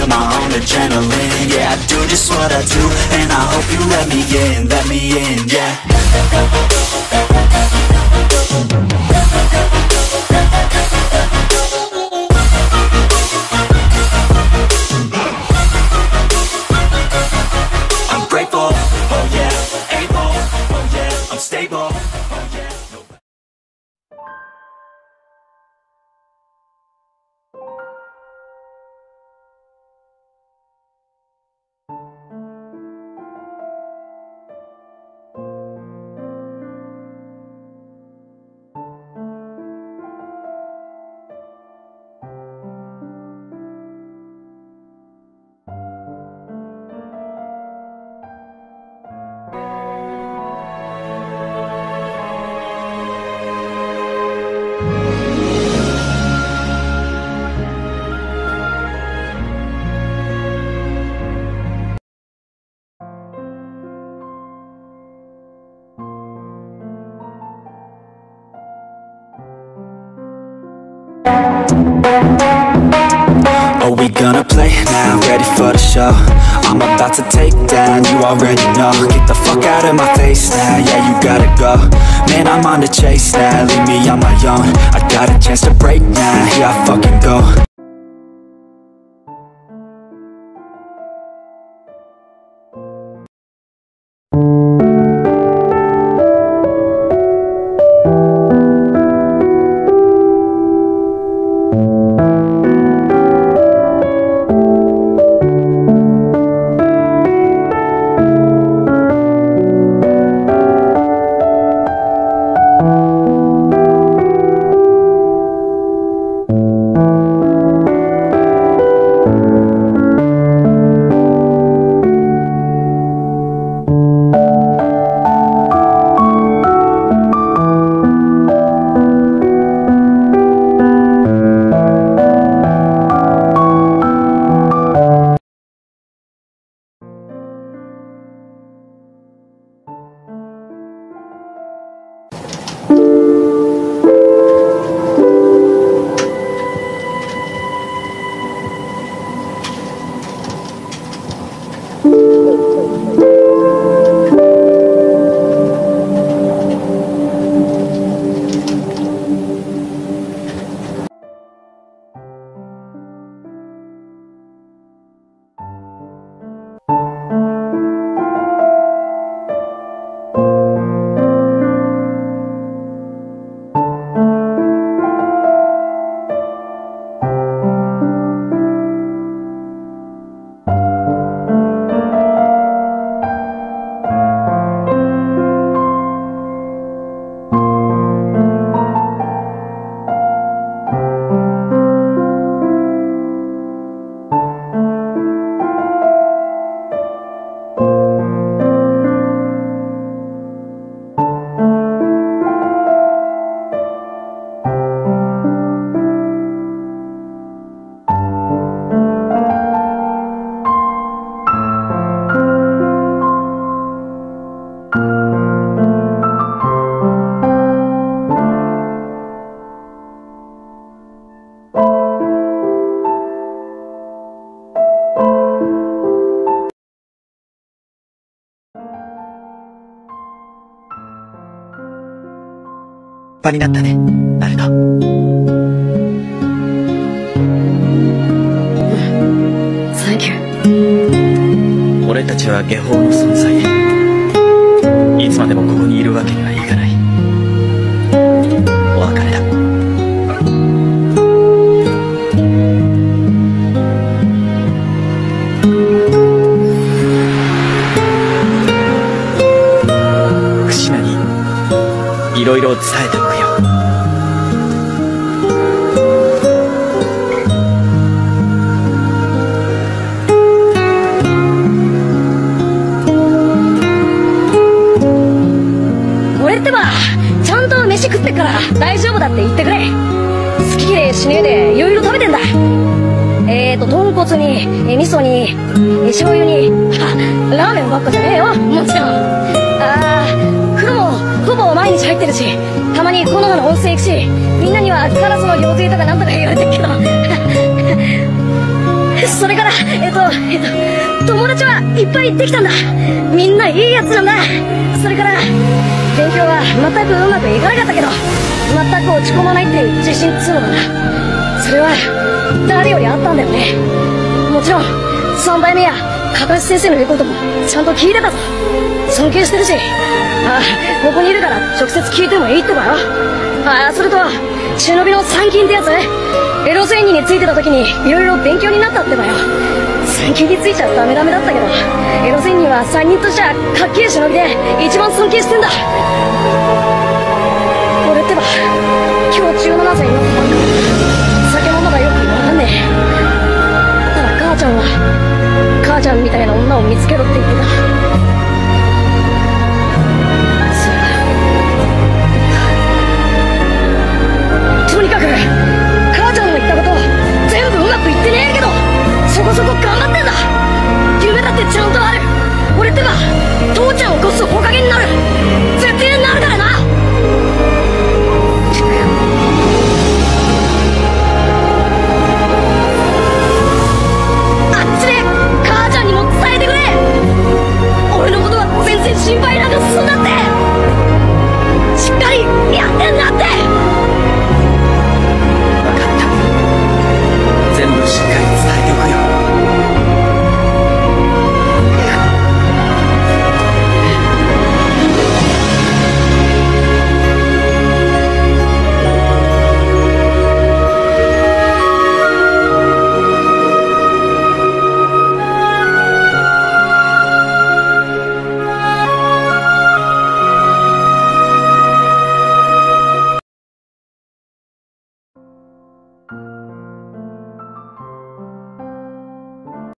my own adrenaline. Yeah, I do just what I do, and I hope you let me in, yeah. I'm grateful, oh yeah, able, oh yeah, I'm stable, oh yeah. Are we gonna play now? Ready for the show? I'm about to take down, you already know. Get the fuck out of my face now, yeah, you gotta go. Man, I'm on the chase now, leave me on my own. I got a chance to break now, here I fucking go. 立派になったね、ナルト。 サンキュー。 俺たちは下法の存在。いつまでもここにいるわけにはいかない。お別れだ。クシナにいろいろ伝えておくよ。 俺ってばちゃんと飯食ってっから大丈夫だって言ってくれ。好き嫌いしねえでいろいろ食べてんだ。豚骨に味噌に醤油にラーメンばっかじゃねえよ、もちろん。風呂もほぼ毎日入ってるし、たまにこの葉の温泉行くし、みんなにはカラスの行水とかなんとか言われてるけどそれから友達はいっぱいできたんだ。みんないいやつなんだ。それから勉強は全くうまくいかなかったけど、全く落ち込まないっていう自信っつうのかな、それは誰よりあったんだよね。もちろん3代目やかかし先生の言うこともちゃんと聞いてたぞ。尊敬してるし、ここにいるから直接聞いてもいいってばよ。それと忍びの参勤ってやつ、エロ戦技についてた時にいろいろ勉強になったってばよ。参勤についちゃダメだったけど、エロ戦技は3人としてはかっけえ忍びで一番尊敬してんだ。俺ってば今日17歳になったばっか。酒もまだよくわかんねえ。ただ母ちゃんは母ちゃんみたいな女を見つけろって言ってた。とにかく母ちゃんの言ったこと全部うまくいってねえけど、